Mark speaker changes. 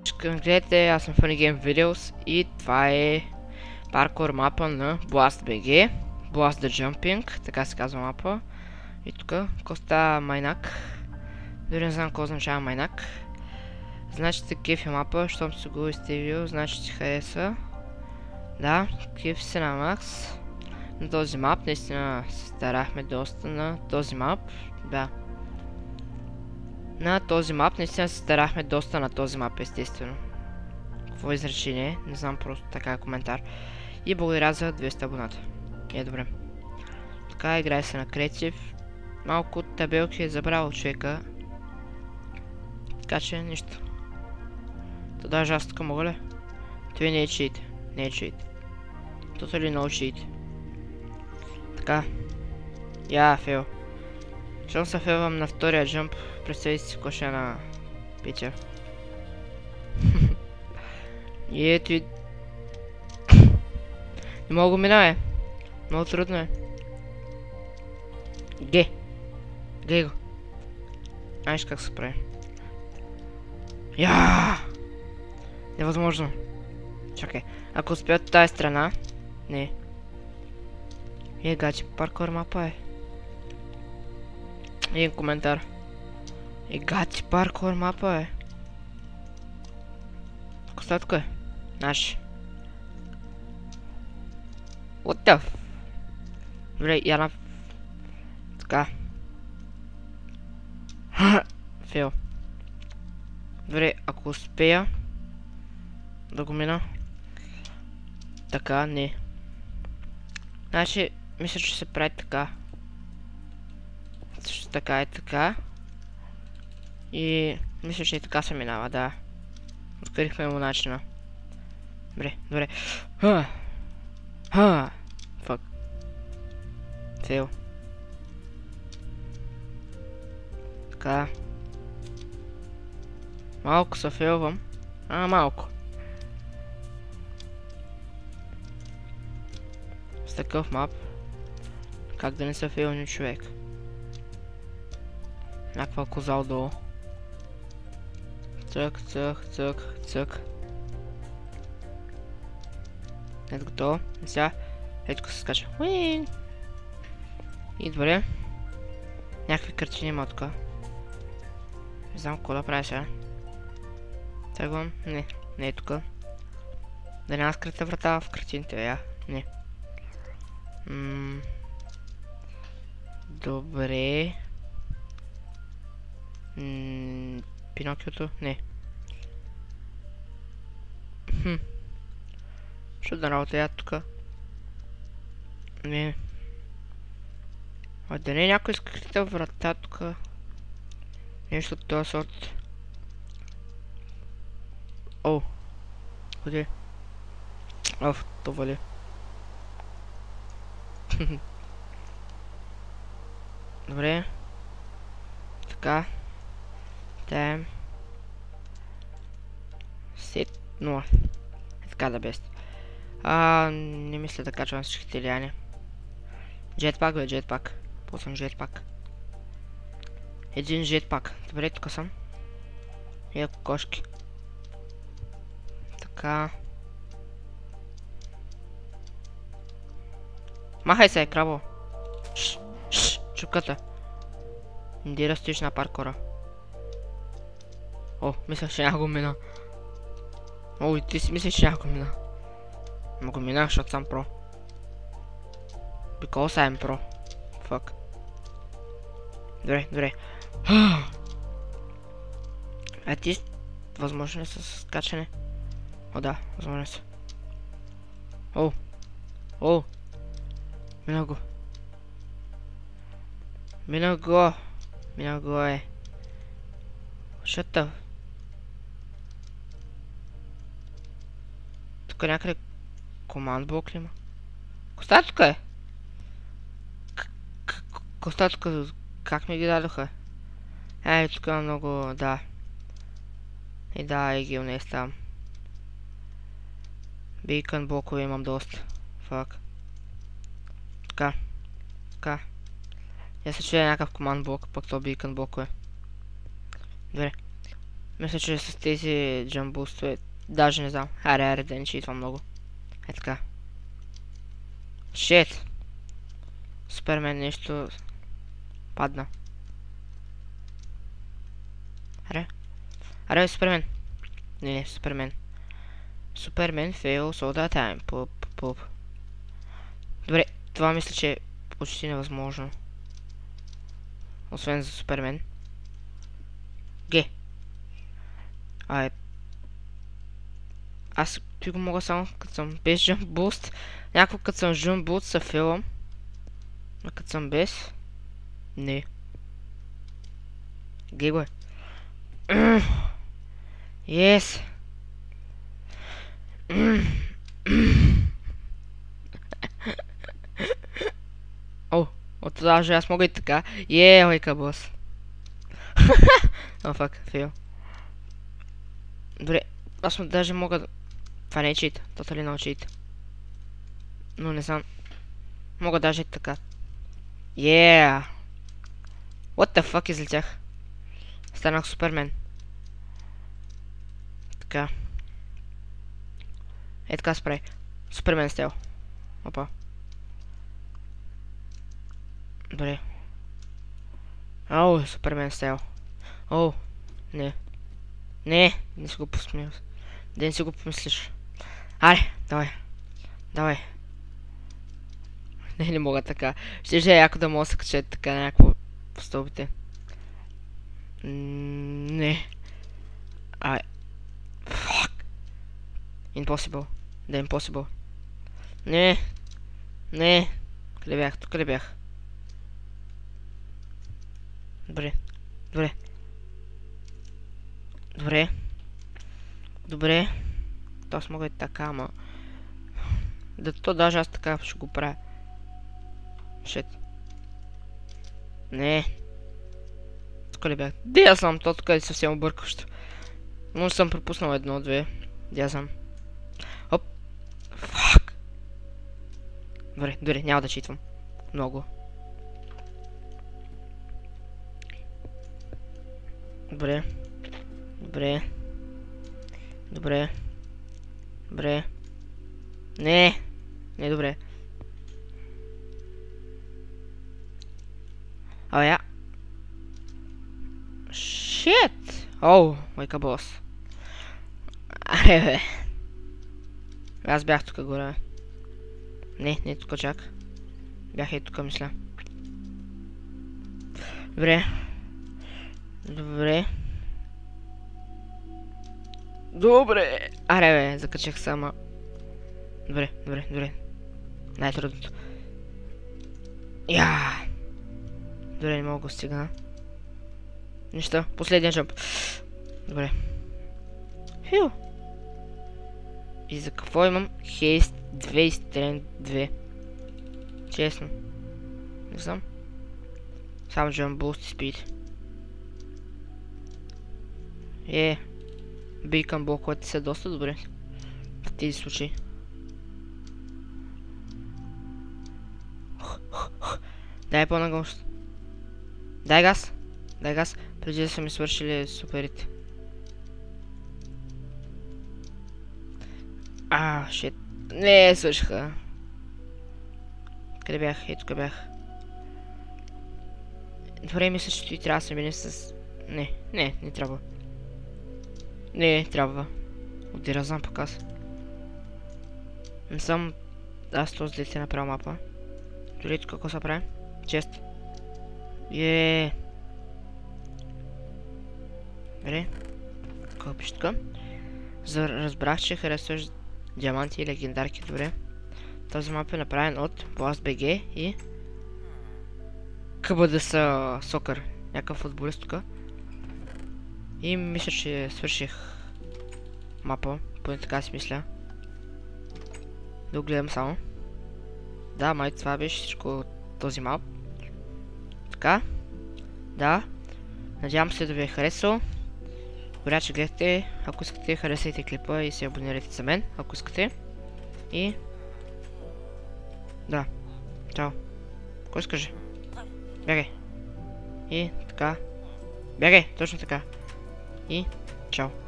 Speaker 1: Гледайте, аз съм Funny Game Videos и това е паркур мапа на BlastBG. Blast the Jumping, така се казва мапа. И тук, коста майнак. Дори не знам какво означава майнак. Значи се кефи мапа, щом си го изтивил, значи ти хареса. Да, кефи се на макс. На този мап, наистина се старахме доста на този мап. Да. На този мап, наистина се старахме доста на този мап, естествено. Какво изречение? Не знам, просто така е коментар. И благодаря за 200 абоната. Е, добре. Така, играе се на креатив. Малко табелки е забрал човека. Така че, нищо. То даже аз тук мога ли? Това не е чит. Не е чит. Totally no cheat. Така. Я, фейл. Щом се фейлвам на втория джъмп, представи си коша на Питер. И ето и... Не мога го минава, е. Много трудно е. Ге. Глей го. Знаеш как се прави. Я! Невъзможно. Чакай. Ако успеят от тази страна... Не. Гачи, паркур мапа е. Един коментар. Гачи, паркур мапа е. Костатко е. Наш. What the f... Добре, я на... Така. Фейл. Добре, ако успея да го мина. Така, не. Значи, мисля, че се прави така. Също така е така. И мисля, че и така се минава, да. Открихме му начина. Добре, добре. Фак. Фейл. Така. Малко се фейлвам. Малко. С такъв мап. Как да не се фейлни човек? Някаква коза отдолу. Цък, цък, цък, цък. Ето готово. И сега, ето се скача. Уиин! И добре. Някакви картини има тук. Не знам какво да правя сега. Тръгвам. Не, не е тук. Да няма скрита врата в картините, я. Не. Добре. Пинокиото? Не. Чудна работа я тук. Не. Да не е някой скрита врата тук. Нещо от този сорт. О. Ходи. Оф, то вали. Добре. Така. Тайм. Сет 0. Е така да бест. Не мисля да качвам всичките лияни. Джетпак бе, джетпак. Пусвам джетпак. Един джетпак. Добре, тук съм. И кокошки. Така. Махай се, крабо. Чуката. Иди да стоиш на паркура. О, мислях, че няма го мина. О, и ти си мислиш, че няма го мина. Ма го минах, защото съм про. Because I'm pro. Fuck. Добре, добре. Ти възможно ли с скачане? О, да, възможно са. О. О. Мина го. Мина го. Мина го е. Шата. Тук някъде команд блок ли има? Коста тук е? Коста тук как ми ги дадоха? Тук има много, да. И да, и ги унес там. Бейкън блокове имам доста. Фак. Така. Така. Я се чуя някакъв команд блок, пък то бейкън блокове. Добре. Мисля, че с тези джамбустове, даже не знам. Аре, да не читвам много. Е така. Шит! Супермен нещо падна. Аре, Супермен. Не, Супермен. Супермен fails all the time. Пуп. Добре, това мисля, че е почти невъзможно. Освен за Супермен. Ге. Аз той го мога само като съм без jump boost. Някакво като съм jump boost се филвам. А като съм без... Не. Ге го е. Yes. О, от даже аз мога и така. Лайка бос. О, фак, фейл. Добре, аз даже мога да... Това не е чит, тотали не е чит. Но не знам. Мога даже и така. What the fuck излетях. Станах Супермен. Така. Е така спрей. Супермен стел. Опа. Добре. Супермен стел. Не. Не си го посмил. Да не си го помислиш. Аре, давай. Не мога така. Ще е яко да мога да се кача така някакво по стълбите. Не. Fuck. Impossible. Да, impossible. Не. Къде бях? Тук къде бях? Добре. То аз мога и така, ама... Да то даже аз така ще го правя. Шет. Не. Тук ли бях? Де аз знам, то тук е съвсем объркващо. Може съм пропуснал едно, две. Де аз знам. Оп. Фак. Добре, няма да читвам. Много. Добре. Не добре. Shit! Лайка бос. Аре бе. Аз бях тук горе. Не тук чак. Бях и тук, мисля. Добре. Аре бе, закачах сама. Добре. Най-трудното. Добре, не мога да го стигна. Нищо, последния джамп. Добре. Фил. И за какво имам хейст 2 и стрен 2? Честно. Не знам. Само джамп boost и speed. Бейкън блоковете са доста добре. В тези случаи. Дай по-нагост. Дай газ. Преди да са ми свършили суперите. Шит. Не, свършиха. Къде бях? Тук бях. Добре, мисля, че той трябва да се мине с... Не трябва. Не трябва. Отдира знам пък аз. Не съм... Аз този дете направил мапа. Дори тук какво се прави? Чест. Добре. Какво пише тук? Разбрах, че харесваш диаманти и легендарки. Добре. Този мап е направен от BlastBG и... КБДС Сокър. Някакъв футболист тук. И мисля, че свърших мапа. Поне така си мисля. Да го гледам само. Да, май това беше всичко от този мап. Така. Да. Надявам се да ви е харесал. Добре, че гледате. Ако искате, харесайте клипа и се абонирайте за мен, ако искате. И... Да. Чао. Кой скаже? Бягай. И така. Бягай, точно така. И Чао.